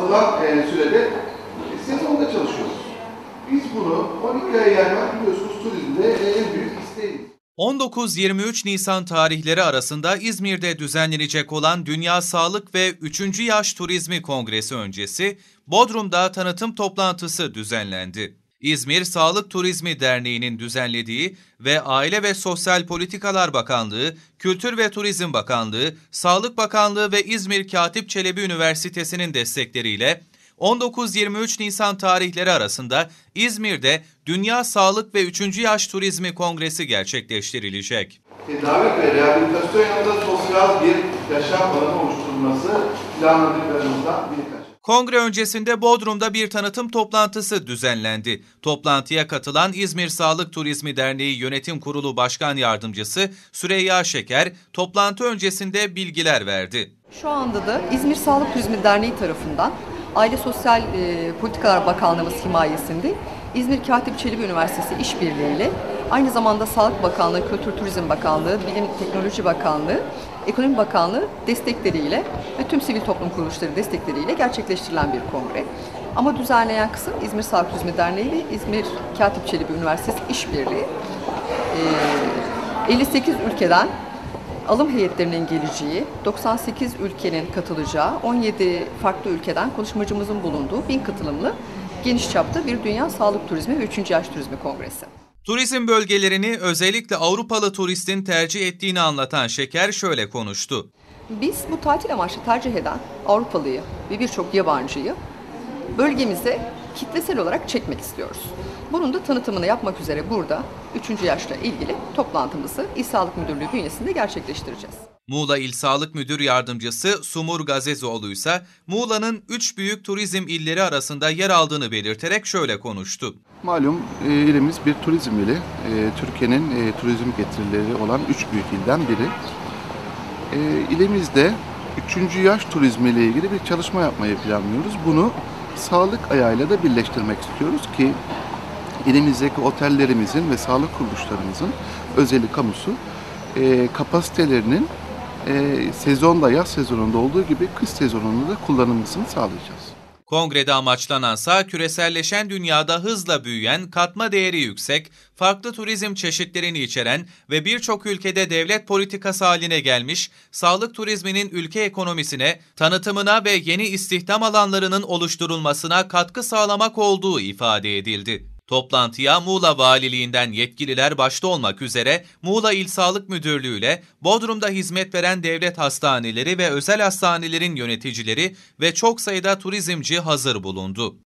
azaltılan sürede sezonda çalışıyoruz. Biz bunu 12 aya yaymak biliyorsunuz turizmde en büyük isteğimiz. 19-23 Nisan tarihleri arasında İzmir'de düzenlenecek olan Dünya Sağlık ve 3. Yaş Turizmi Kongresi öncesi Bodrum'da tanıtım toplantısı düzenlendi. İzmir Sağlık Turizmi Derneği'nin düzenlediği ve Aile ve Sosyal Politikalar Bakanlığı, Kültür ve Turizm Bakanlığı, Sağlık Bakanlığı ve İzmir Katip Çelebi Üniversitesi'nin destekleriyle 19-23 Nisan tarihleri arasında İzmir'de Dünya Sağlık ve 3. Yaş Turizmi Kongresi gerçekleştirilecek. Tedavi ve rehabilitasyon yanında sosyal bir yaşam alanı oluşturulması planladıklarımızdan birkaç. Kongre öncesinde Bodrum'da bir tanıtım toplantısı düzenlendi. Toplantıya katılan İzmir Sağlık Turizmi Derneği Yönetim Kurulu Başkan Yardımcısı Süreyya Şeker, toplantı öncesinde bilgiler verdi. Şu anda da İzmir Sağlık Turizmi Derneği tarafından Aile Sosyal Politikalar Bakanlığımız himayesinde İzmir Katip Çelebi Üniversitesi işbirliğiyle aynı zamanda Sağlık Bakanlığı, Kültür Turizm Bakanlığı, Bilim Teknoloji Bakanlığı, Ekonomi Bakanlığı destekleriyle ve tüm sivil toplum kuruluşları destekleriyle gerçekleştirilen bir kongre. Ama düzenleyen kısım İzmir Sağlık Turizmi Derneği ve İzmir Katip Çelebi Üniversitesi işbirliği. 58 ülkeden alım heyetlerinin geleceği, 98 ülkenin katılacağı, 17 farklı ülkeden konuşmacımızın bulunduğu 1000 katılımlı geniş çapta bir Dünya Sağlık Turizmi ve 3. Yaş Turizmi Kongresi. Turizm bölgelerini özellikle Avrupalı turistin tercih ettiğini anlatan Şeker şöyle konuştu. Biz bu tatil amaçlı tercih eden Avrupalıyı ve birçok yabancıyı bölgemize kitlesel olarak çekmek istiyoruz. Bunun da tanıtımını yapmak üzere burada 3. yaşla ilgili toplantımızı İl Sağlık Müdürlüğü bünyesinde gerçekleştireceğiz. Muğla İl Sağlık Müdür Yardımcısı Sumur Gazezoğlu ise Muğla'nın 3 büyük turizm illeri arasında yer aldığını belirterek şöyle konuştu. Malum ilimiz bir turizm ili. Türkiye'nin turizm getirileri olan 3 büyük ilden biri. İlimizde 3. yaş turizmi ile ilgili bir çalışma yapmayı planlıyoruz. Bunu sağlık ayağıyla da birleştirmek istiyoruz ki ilimizdeki otellerimizin ve sağlık kuruluşlarımızın özeli kamusu kapasitelerinin sezonda, yaz sezonunda olduğu gibi kış sezonunda da kullanılmasını sağlayacağız. Kongrede amaçlanansa küreselleşen dünyada hızla büyüyen, katma değeri yüksek, farklı turizm çeşitlerini içeren ve birçok ülkede devlet politikası haline gelmiş sağlık turizminin ülke ekonomisine, tanıtımına ve yeni istihdam alanlarının oluşturulmasına katkı sağlamak olduğu ifade edildi. Toplantıya Muğla Valiliğinden yetkililer başta olmak üzere Muğla İl Sağlık Müdürlüğü ile Bodrum'da hizmet veren devlet hastaneleri ve özel hastanelerin yöneticileri ve çok sayıda turizmci hazır bulundu.